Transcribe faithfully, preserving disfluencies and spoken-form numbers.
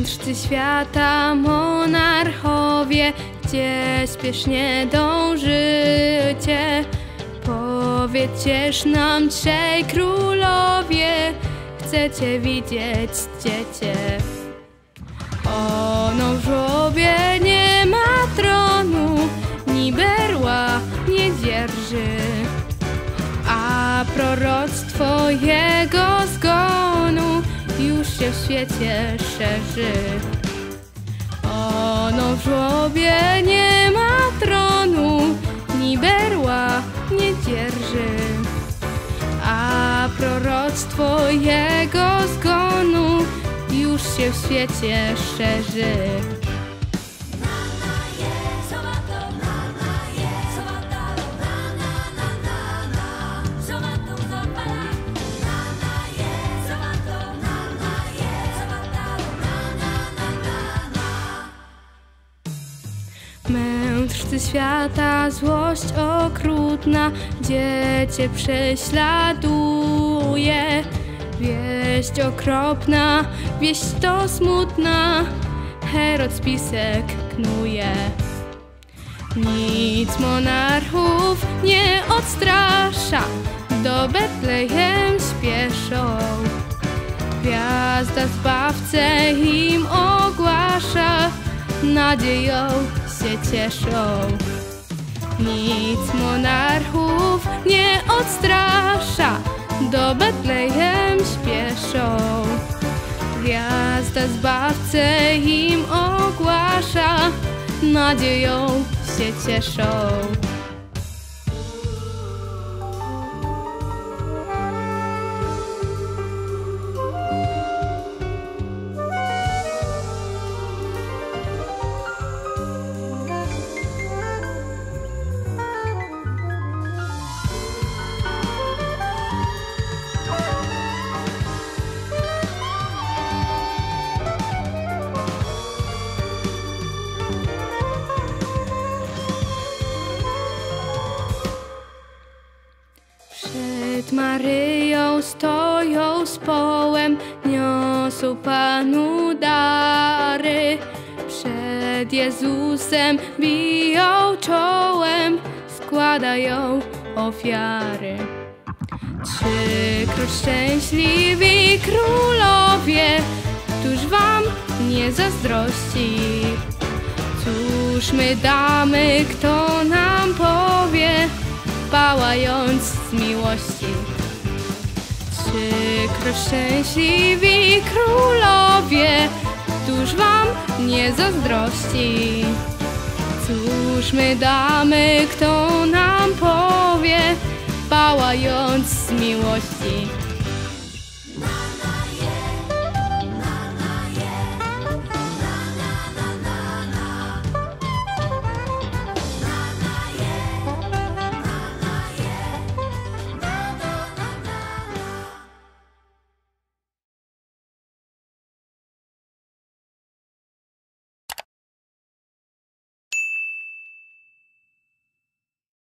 Mędrcy świata, monarchowie, gdzie spiesznie dążycie? Powiedzcież nam trzej królowie, chcecie widzieć dziecię. Ono w żłobie nie ma tronu, ni berła nie dzierży, a proroctwo jego zgonu już się w świecie szerzy. Ono w żłobie nie ma tronu, ni berła nie dzierży, a proroctwo jego zgonu już się w świecie szerzy. Mędrcy świata, złość okrutna dziecię prześladuje. Wieść okropna, wieść to smutna, Herod spisek knuje. Nic monarchów nie odstrasza, do Betlejem śpieszą. Gwiazda Zbawcę im ogłasza, nadzieją się cieszą. Nic monarchów nie odstrasza, do Betlejem śpieszą. Gwiazda Zbawcę im ogłasza, nadzieją się cieszą. Przed Maryją stoją z połem, niosą Panu dary. Przed Jezusem biją czołem, składają ofiary. Trzykroć szczęśliwi królowie, któż wam nie zazdrości? Cóż my damy, kto nam powie, pałając z miłości? Trzykroć szczęśliwi królowie, któż wam nie zazdrości? Cóż my damy, kto nam powie, pałając z miłości?